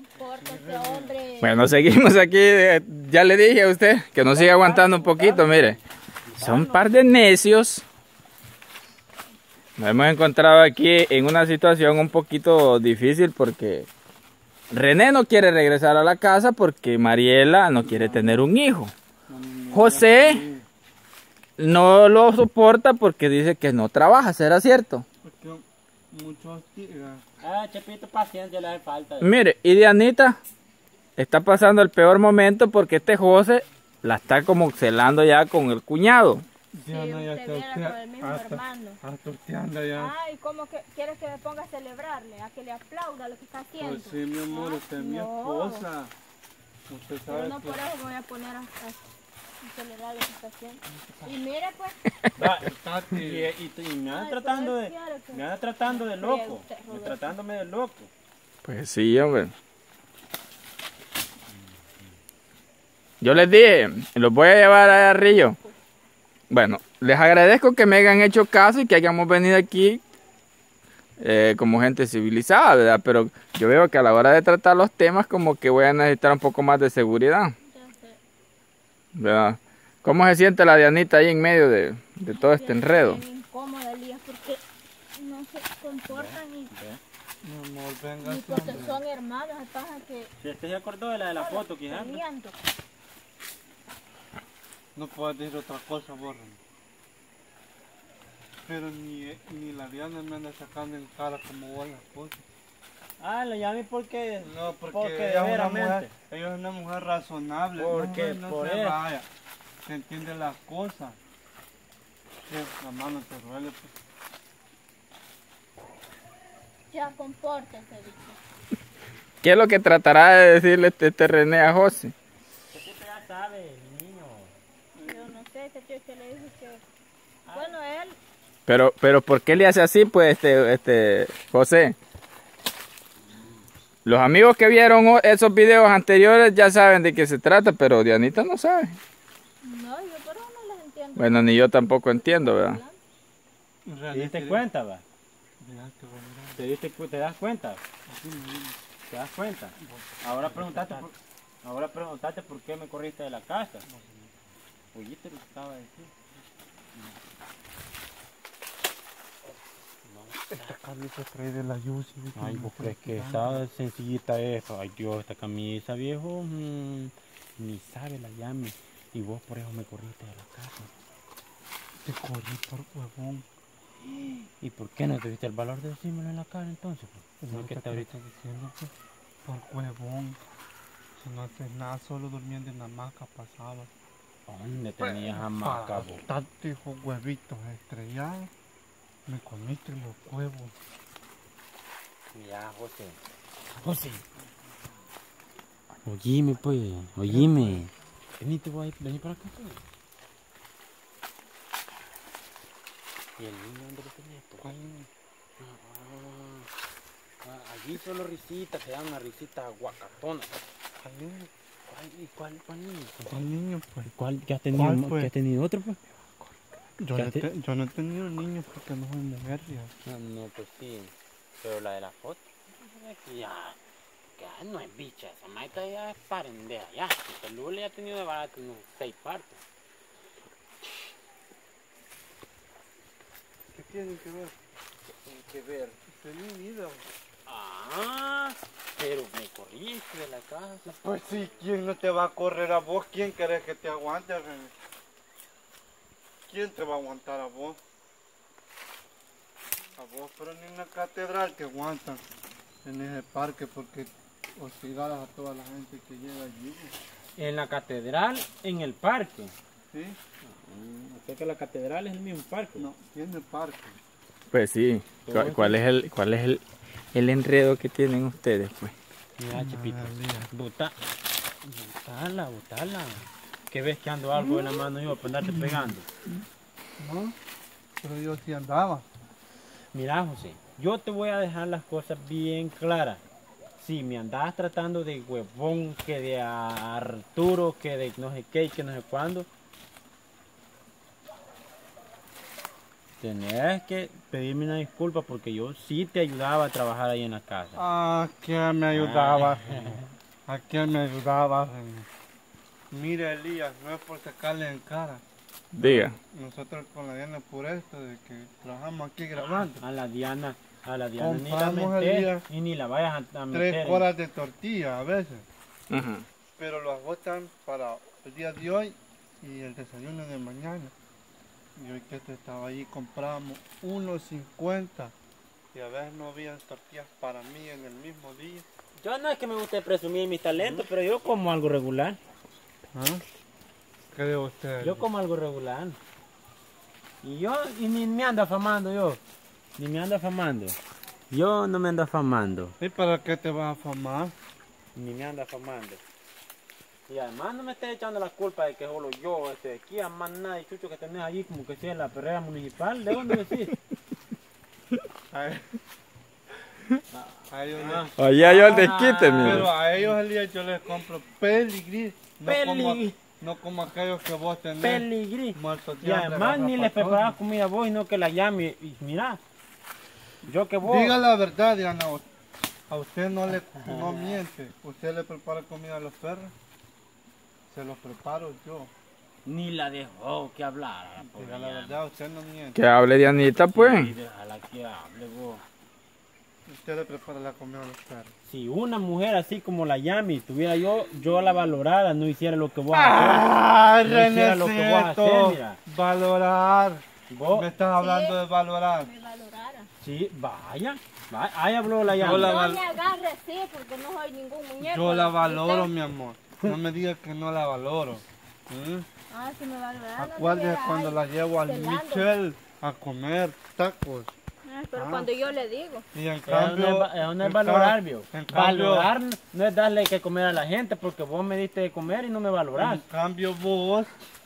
Compórtese, hombre. Bueno, seguimos aquí. Ya le dije a usted que nos siga aguantando un poquito, mire. Son un par de necios. Nos hemos encontrado aquí en una situación un poquito difícil porque René no quiere regresar a la casa porque Mariela no quiere tener un hijo. José no lo soporta porque dice que no trabaja, ¿será cierto? Porque mucho hostiga. Chepito, paciencia le hace falta. Mire, y Dianita está pasando el peor momento porque este José la está como celando ya con el cuñado. Diana ya usted viera con el mismo hermano. hasta usted anda ya. Ay, ¿cómo que quieres que me ponga a celebrarle? A que le aplauda lo que está haciendo. Pues sí, mi amor, usted es mi no. esposa. Usted Pero sabe no que... por eso me voy a poner a celebrar lo que está haciendo. Y mire pues. Y me anda tratando de... Me anda tratando de loco. Tratándome de loco. Pues sí, hombre. Yo les dije, los voy a llevar a Río. Bueno, les agradezco que me hayan hecho caso y que hayamos venido aquí como gente civilizada, ¿verdad? Pero yo veo que a la hora de tratar los temas como que voy a necesitar un poco más de seguridad, ¿verdad? ¿Cómo se siente la Dianita ahí en medio de todo este enredo? Bien incómoda, Elías, porque no se comportan y... Mi amor, venga, Y porque son hermanos, pasa que... Si usted se acordó de la foto, quizás. no puedo decir otra cosa, borran. Pero ni la Diana me anda sacando en cara como vos las cosas. La llamé porque... No, porque ella es una mujer razonable. Porque no por se eso. vaya. Se entiende las cosas. Sí, la mano te duele. Pues. Ya compórtese, dice. ¿Qué es lo que tratará de decirle este René a José? Usted ya sabe, niño. Yo no sé, que le dije que... Bueno, él... Pero ¿por qué le hace así, pues, José? Los amigos que vieron esos videos anteriores ya saben de qué se trata, pero Dianita no sabe. No, yo por eso no les entiendo. Bueno, ni yo tampoco entiendo, ¿verdad? ¿Te diste cuenta, va? ¿Te das cuenta? ¿Te das cuenta? Ahora preguntaste por qué me corriste de la casa. Oíste lo que estaba diciendo. Esta camisa trae de la Yusi. Ay, ¿vos crees que está sencillita eso? Ay, Dios, esta camisa, viejo, ni sabe la llame. Y vos por eso me corriste de la casa. Te corrí por huevón. ¿Y por qué no tuviste el valor de decírmelo en la cara entonces? Pues no, que te ahorita diciendo que por huevón. Si no haces nada, solo durmiendo en la hamaca pasaba. ¿Dónde tenías hamaca, vos? Tanto hijo huevitos estrellados. Me comiste los huevos. Mira, José. Oíme, pues. Oíme. Vení para acá, pues. ¿Y el niño dónde lo tenés? ¿Cuál? Allí solo risita, se da una risita guacatona. ¿Cuál niño? ¿Cuál niño? ¿Cuál niño, pues? ¿Cuál? ¿Ya has tenido, ¿Cuál, pues? ¿Ya has tenido otro, pues? Yo no he tenido niños porque no soy mujer, ya. No, pues sí. Pero la de la foto, que ya no es bicha, esa maita ya es parendeja, ya. El peludo le ha tenido de barato unos 6 partes. ¿Qué tienen que ver? Tienen que ver. Es mi vida. Pero me corriste de la casa. Pues sí, ¿quién no te va a correr a vos? ¿Quién querés que te aguante, René? ¿Quién te va a aguantar a vos? A vos, pero ni en la catedral te aguantan en ese parque porque hostigadas a toda la gente que llega allí. En la catedral, en el parque. ¿Sí? O sea que la catedral es el mismo parque. No, tiene parque. Pues sí. ¿Cuál es el enredo que tienen ustedes, pues? Mira, Chepito. Botala. ¿Qué ves que ando algo en la mano yo para andarte pegando? No, pero yo sí andaba. Mira, José, yo te voy a dejar las cosas bien claras. Si me andabas tratando de huevón, que de Arturo, que de no sé qué, que no sé cuándo, tenés que pedirme una disculpa porque yo sí te ayudaba a trabajar ahí en la casa. Ah, que me ayudaba. ¿A quién me ayudaba? Mire, Elías, no es por sacarle en cara. Diga. Nosotros con la Diana por esto de que trabajamos aquí grabando. A la Diana ni la Compramos el metes día y ni la vayas a meter. 3 horas de tortilla a veces. Ujú. Pero lo agotan para el día de hoy y el desayuno de mañana. Y hoy que este estaba allí compramos 1.50 y a veces no había tortillas para mí en el mismo día. Yo no es que me guste presumir mis talentos, pero yo como algo regular. ¿Ah? ¿Qué de usted? Yo como algo regular. Y ni me ando afamando yo. Ni me ando afamando. Yo no me ando afamando. ¿Y para qué te vas a afamar? Ni me ando afamando. Y además no me estés echando la culpa de que solo yo, aquí a más nadie, chucho, que tenés allí como que sea la perrera municipal. ¿De dónde decís? A ellos Oye, yo el desquite, mire. pero a ellos el día yo les compro peligrí. Peligrí. No como aquellos que vos tenés. Peligrí. Muertos de Y hambre, además ni les garrapatones. preparás comida a vos, sino que la llame. Y mira, yo que vos. Diga la verdad, Diana. A usted no miente. Usted le prepara comida a los perros. Se los preparo yo. Ni la dejó que hablara. Diga la verdad, usted no miente. Que hable Dianita, pues. Sí, déjala que hable vos. Usted le prepara la comida a los perros. Si una mujer así como la Yami tuviera yo la valorara, no hiciera lo que vos haces. ¡Ah, No hiciera lo que vos haces, mira. Valorar. Vos, Me estás hablando de valorar. Me valorara. sí, vaya. Ahí habló la Yami. Yo la No val- me agarre así porque no soy ningún muñeco. Yo la valoro, Usted- mi amor. No me digas que no la valoro. ¿Mm? Ah, si me valorara. no Acuérdese estuviera cuando ahí la llevo al celando. Michel a comer tacos. Ah, pero Ah. cuando yo le digo. Y en Eso cambio, no es en valorar, ca- vio. en cambio- Valorar no es darle que comer a la gente porque vos me diste de comer y no me valorás. En cambio vos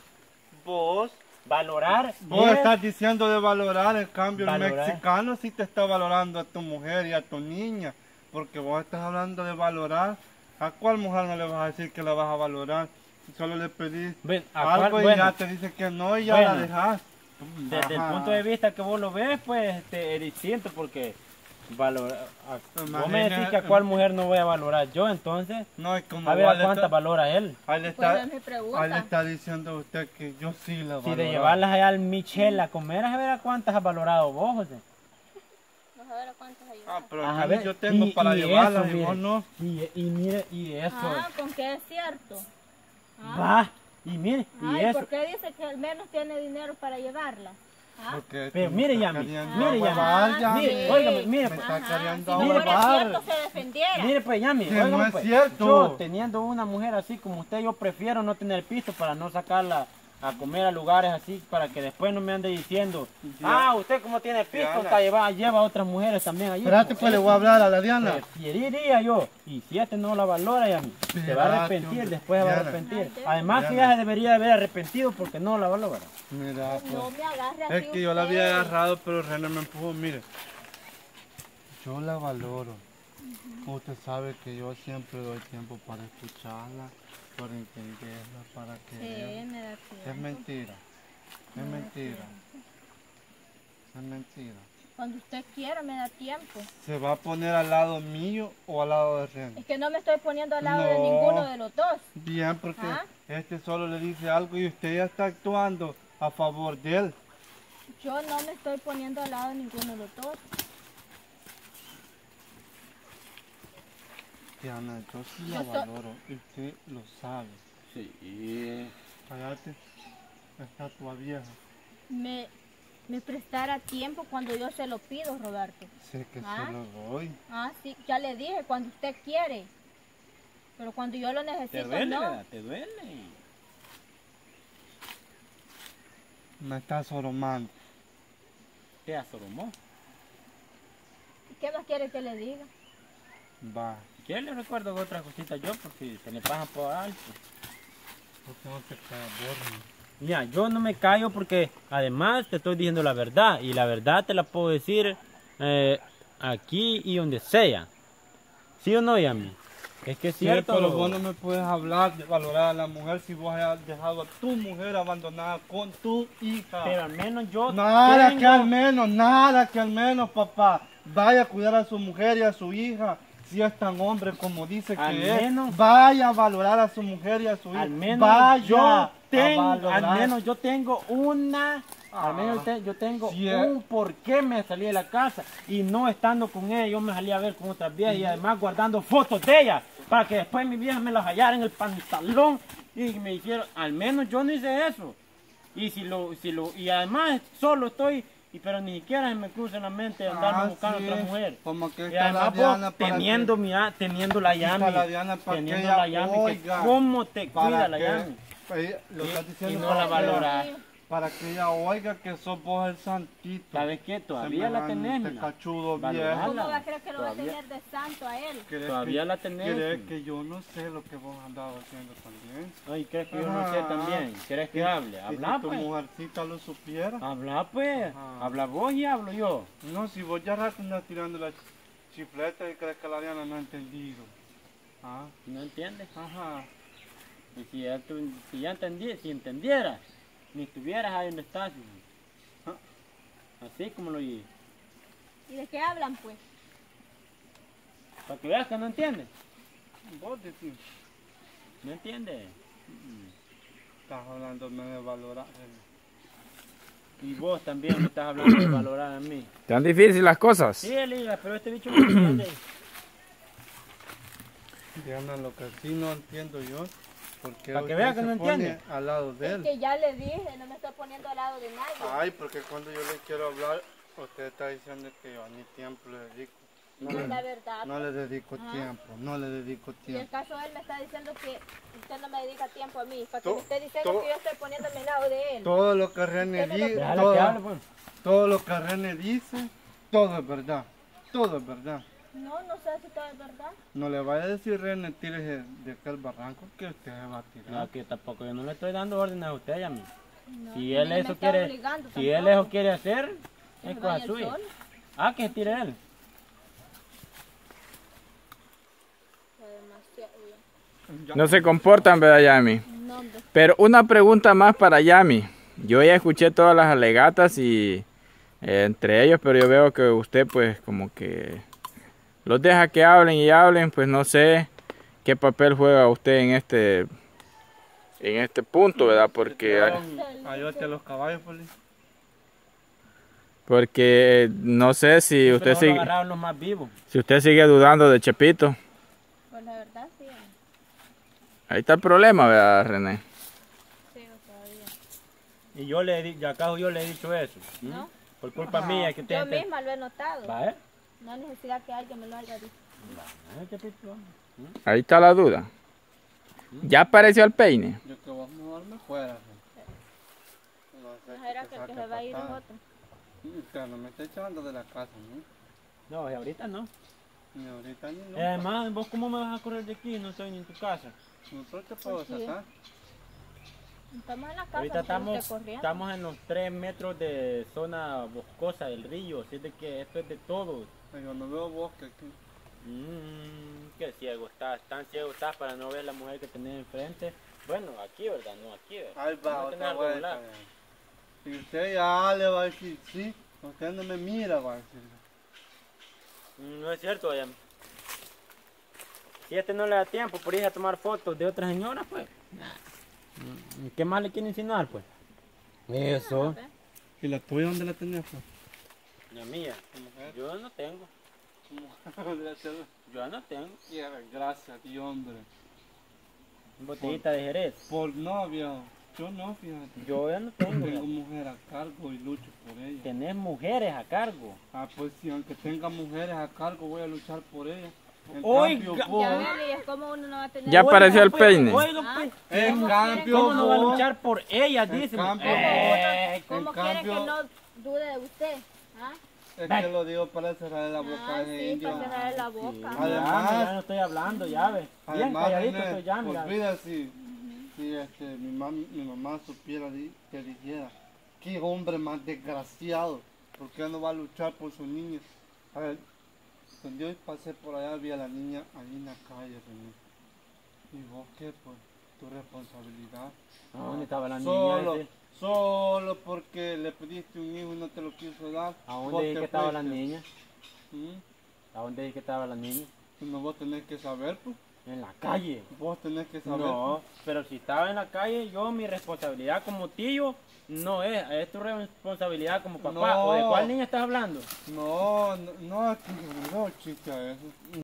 Valorar vos es- estás diciendo de valorar, en cambio el Valorar. mexicano sí te está valorando a tu mujer y a tu niña, porque vos estás hablando de valorar. ¿A cuál mujer no le vas a decir que la vas a valorar? Solo le pedís Ven, ¿a algo cuál? y Bueno. ya te dice que no y ya Bueno. la dejas. Desde el Ajá. punto de vista que vos lo ves, pues es distinto porque vos me Imagina- decís que a cuál mujer no voy a valorar yo, entonces No, y como a ver vos a le cuántas está- valora él. ahí le Pues está, es mi ahí le pregunta. está diciendo a usted que yo sí la valoro. Si de llevarlas allá al Michel a comer, a ver a cuántas has valorado vos, José. Vamos a ver a cuántos hay. Ah, pero Ajá, a mí ve, yo tengo para y llevarlas eso, y vos mire. no. Y mire, y eso. Ah, con que es cierto. Ah, Va, y mire, y Ay, eso. ¿por qué dice que al menos tiene dinero para llevarla? Ah, Porque Pero tú me mire, estás Yami, queriendo mire, Yami. ahuevar, Yami. Mire, óigame, mire, Me pues. está ajá, queriendo si no fuera ahuevar. cierto se defendiera. Mire pues, Yami, Que no óigame, es pues, cierto. yo teniendo una mujer así como usted, yo prefiero no tener pisto para no sacarla a comer a lugares así para que después no me ande diciendo, Ya. usted como tiene pisto, Diana. está lleva a otras mujeres también allí. Espérate, pues le voy a hablar a la Diana. Preferiría yo, y si este no la valora, Yami, se va a Espérate, arrepentir, hombre. después se va a Diana. arrepentir. Ay, Además que Diana. ella se debería de haber arrepentido porque no la valora. Mira, No pues. me agarre así. Es que yo la usted. había agarrado, pero René me empujó. Mire, yo la valoro. Usted sabe que yo siempre doy tiempo para escucharla, para entenderla, para Sí, quererla. me da Es tiempo. mentira. Es mentira. Es mentira. Cuando usted quiera me da tiempo. ¿Se va a poner al lado mío o al lado de René? Es que no me estoy poniendo al lado de No. ninguno de los dos. Bien, porque ¿Ah? este solo le dice algo y usted ya está actuando a favor de él. Yo no me estoy poniendo al lado de ninguno de los dos. Diana, yo sí la Yo so- valoro y usted lo sabe. Sí. Cállate, estatua vieja. Me prestara tiempo cuando yo se lo pido, Roberto. Sé que ¿Ah? se lo doy. Ah, sí, ya le dije, cuando usted quiere. Pero cuando yo lo ¿Te necesito, duele, no. verdad? ¿Te duele? Me está soromando. ¿Te asoromó? ¿Qué más quiere que le diga? Va, Si quiere le recuerdo otras cositas yo, por si se le pasa por alto. porque no te cabrón. Mira, yo no me callo porque además te estoy diciendo la verdad y la verdad te la puedo decir aquí y donde sea. ¿Sí o no, Yami? Es que es Sí, cierto. pero vos no me puedes hablar de valorar a la mujer si vos has dejado a tu mujer abandonada con tu hija. Pero al menos yo Nada que al menos, papá. Vaya a cuidar a su mujer y a su hija. si es tan hombre como dice Al que es, menos- vaya a valorar a su mujer y a su hijo. Al menos vaya yo tengo una, al menos yo tengo Sí, un por qué me salí de la casa y no estando con ella, yo me salí a ver con otras viejas y además guardando fotos de ella para que después mi vieja me las hallara en el pantalón y me dijeron, al menos yo no hice eso. Y además solo estoy, pero ni siquiera se me cruza en la mente andarme buscando sí. otra mujer. Como que Y está la además Diana vos, para teniendo, teniendo la Aquí está Yami, la Diana para teniendo que ella la Yami, que oiga, cómo te para cuida la que- Yami. Lo Sí, estás y diciendo no para la que- valoras. Para que ella oiga que sos vos el santito. ¿Sabes qué? Todavía la tenés, Semejante mira. cachudo Valorala. viejo. ¿Cómo va a creer que lo va a Todavía. tener de santo a él? ¿Crees Todavía que- la tenés. ¿Crees que yo no sé lo que vos andabas haciendo también? Ay, ¿crees que yo no sé Ajá. también? ¿Quieres que hable? Y Habla si tu pues. mujercita lo supiera. Habla pues. Ajá. Habla vos y hablo yo. No, si vos ya rato andas tirando la chifleta y crees que la Diana no ha entendido. Ah, ¿No entiendes? ajá. Y si ya si entendieras, ni estuvieras ahí donde estás. hijo. Así como lo oí. ¿Y de qué hablan, pues? Para que veas que no entiendes. Vos decís, ¿No entiendes? estás hablándome de valorar. Y vos también me estás hablando de valorar a mí. Tan difíciles las cosas. Sí, Elías, pero este bicho no entiende. Diana, lo que sí no entiendo yo, porque Para que usted vea que se no pone entiende. al lado de Es él. que ya le dije, no me estoy poniendo al lado de nadie. Ay, porque cuando yo le quiero hablar, usted está diciendo que yo ni tiempo le dedico. No es la verdad. No le dedico Ah. tiempo, no le dedico Y el tiempo. caso él me está diciendo que usted no me dedica tiempo a mí, para que To- me esté diciendo to- que yo estoy poniéndome al lado de él. Todo lo que René Usted me lo- dice, Déjala que hable, pues. todo lo que René dice, todo es verdad. Todo es verdad. No, no sé si todo es verdad. No le vaya a decir René, tírese de aquel barranco que usted se va a tirar. No, que tampoco yo no le estoy dando órdenes a usted y a mí. No, Si él ni me eso está quiere, obligando si él tampoco. eso quiere hacer, Que es se cosa vaya él suya. solo. Ah, que se tire él. Está demasiado bien. Ya. No se comportan, ¿verdad, Yami? No, hombre. Pero una pregunta más para Yami. Yo ya escuché todas las alegatas y entre ellos, pero yo veo que usted pues como que los deja que hablen y hablen, pues no sé qué papel juega usted en este punto, ¿verdad? Porque Ayúdate a los caballos, Poli. no sé si usted Pero no lo sigue, agarraron los más vivos. si usted sigue dudando de Chepito. Pues la verdad sí. Ahí está el problema, ¿verdad, René? Sigo todavía. Y yo le di, ya acaso yo le he dicho eso. ¿m? ¿No? Por culpa mía que Yo usted... misma lo he notado. ¿Va, No hay necesidad que alguien me lo haya dicho. Chepito. Ahí está la duda. ¿Ya apareció el peine? Yo que vos mejor me fuera. No sé No será qué que te el que saque se va a ir es patada. otro. Usted no me está echando de la casa, ¿no? No, y ahorita no. Ni ahorita ni Y nunca. además, ¿vos cómo me vas a correr de aquí? No estoy ni en tu casa. Nosotros te puedo Pues sí. sacar. Estamos en la casa, Ahorita no tenemos que corriendo. estamos en los 3 metros de zona boscosa del río, así de que esto es de todos. Yo no veo bosque aquí. Qué ciego estás, tan ciego estás para no ver la mujer que tenés enfrente. Bueno, aquí, ¿verdad? No aquí, ¿verdad? Ahí va No otra tenés algo vuelta. lado. Y usted ya le va a decir sí, usted no me mira, va a decir. No es cierto, Ayam. Si este no le da tiempo por ir a tomar fotos de otras señoras, pues. ¿Qué más le quiere insinuar, pues? Eso. ¿Y la tuya dónde la tenías? Pues? La mía. Yo no tengo. Yo no tengo. Gracias, Dios, hombre. Botellita de Jerez. Por novia, yo no, fíjate. Yo ya no tengo. Tengo mujer a cargo y lucho por ella. Tenés mujeres a cargo. Ah, pues sí, aunque tenga mujeres a cargo, voy a luchar por ellas. En Oiga. cambio, vos, Ya ven, Elías, ¿cómo uno no va a tener? Ya apareció el pues, peine. Oiga, Ah, pues. en ¿Cómo cambio, ¿Cómo no va a vos- luchar por ellas? En Dice. cambio, ¿Cómo en quiere cambio- que no dude de usted? ¿Ah? Es que lo digo para cerrar la boca Ah, de sí, indio. para cerrar la boca. Además- ya no estoy hablando, ya ves. Bien Además, calladito René, estoy ya, mira. olvida si mi mamá supiera que dijera, qué hombre más desgraciado, ¿por qué no va a luchar por su niña? A ver, cuando yo pasé por allá vi a la niña ahí en la calle, René. ¿Y vos qué? Pues tu responsabilidad. ¿Dónde estaba la Solo, niña? solo porque le pediste un hijo y no te lo quiso dar. ¿A vos dónde dije te que estaba la fuiste. niña? ¿Mm? ¿A dónde dije que estaba la niña? No, vos tenés que saber, pues. En la calle. Vos tenés que saber. No, pero si estaba en la calle, yo mi responsabilidad como tío no es tu responsabilidad como papá. No. ¿O de cuál niña estás hablando? No, no, no, chica, eso.